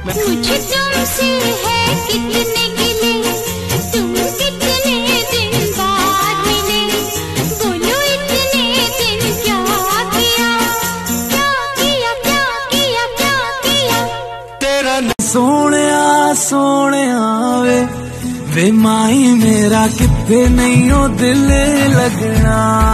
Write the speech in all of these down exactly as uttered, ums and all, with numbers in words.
मुझे तुमसे है कितने गिले, तुम कितने दिन बाद मिले, बोलो इतने दिन क्या किया, क्या किया क्या किया क्या किया। तेरा सोनिया सोनिया वे वे माही मेरा किथे नहीं हो दिल लगना,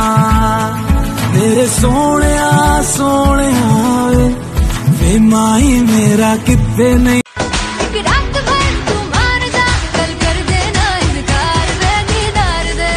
तेरे सोनिया सोनिया वे वे माही मेरा किथे नहीं। एक रात भर तू मान जा, कल कर देना इनकार, वे दीदार दे।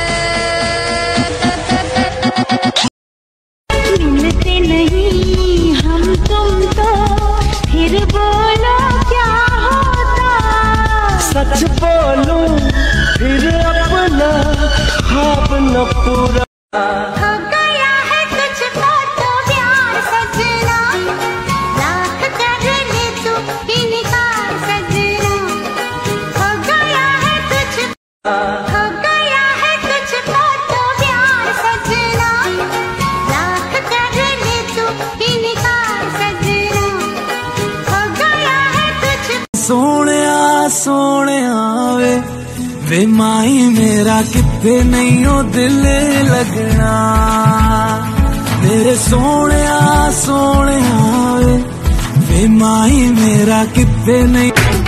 मिलते नहीं हम तुम तो फिर बोलो क्या होता, सच बोलूं फिर अपना ख्वाब न पूरा हो गया है तुझको तो प्यार सजना, लाख कर ले तू इनकार सजना। हो गया है तुझको हो गया है तुझको तो प्यार सजना, लाख कर ले तू इनकार सजना। हो गया है तुझको सोनिया सोनिया वे वे माही मेरा किथे नहीं हो दिल लगना, तेरे सोनिया सोनिया वे वे माही मेरा किथे नहीं।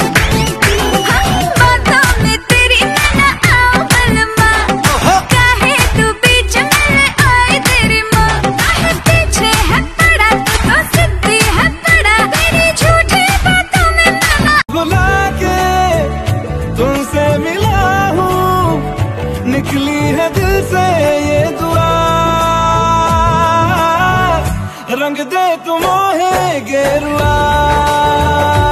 तुमसे मिला हूँ निकली है दिल से ये दुआ, रंग दे तुम है गेरुआ।